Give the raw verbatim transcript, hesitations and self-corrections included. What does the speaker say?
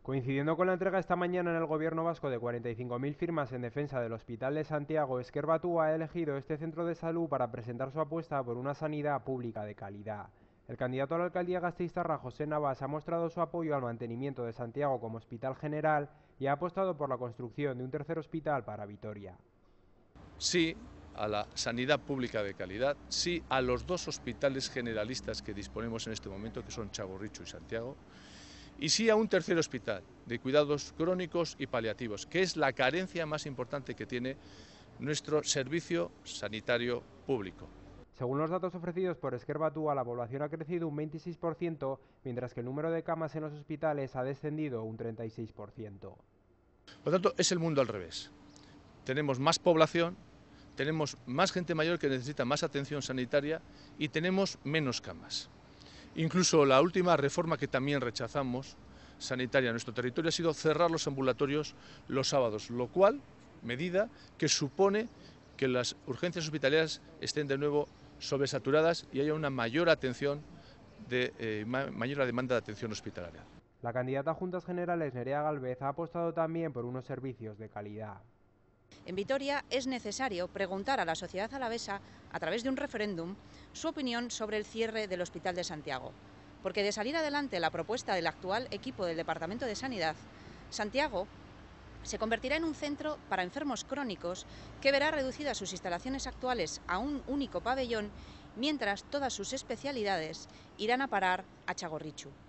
Coincidiendo con la entrega esta mañana en el Gobierno vasco de cuarenta y cinco mil firmas en defensa del Hospital de Santiago, Ezker Batua ha elegido este centro de salud para presentar su apuesta por una sanidad pública de calidad. El candidato a la alcaldía gasteiztarra, José Navas, ha mostrado su apoyo al mantenimiento de Santiago como hospital general y ha apostado por la construcción de un tercer hospital para Vitoria. Sí a la sanidad pública de calidad, sí a los dos hospitales generalistas que disponemos en este momento, que son Txagorritxu y Santiago, y sí a un tercer hospital de cuidados crónicos y paliativos, que es la carencia más importante que tiene nuestro servicio sanitario público. Según los datos ofrecidos por Ezker Batua, la población ha crecido un veintiséis por ciento, mientras que el número de camas en los hospitales ha descendido un treinta y seis por ciento. Por lo tanto, es el mundo al revés. Tenemos más población, tenemos más gente mayor que necesita más atención sanitaria y tenemos menos camas. Incluso la última reforma que también rechazamos, sanitaria en nuestro territorio, ha sido cerrar los ambulatorios los sábados, lo cual, medida que supone que las urgencias hospitalarias estén de nuevo sobresaturadas y haya una mayor atención, de, eh, mayor demanda de atención hospitalaria. La candidata a Juntas Generales, Nerea Gálvez, ha apostado también por unos servicios de calidad. En Vitoria es necesario preguntar a la sociedad alavesa, a través de un referéndum, su opinión sobre el cierre del Hospital de Santiago. Porque de salir adelante la propuesta del actual equipo del Departamento de Sanidad, Santiago se convertirá en un centro para enfermos crónicos que verá reducidas sus instalaciones actuales a un único pabellón, mientras todas sus especialidades irán a parar a Txagorritxu.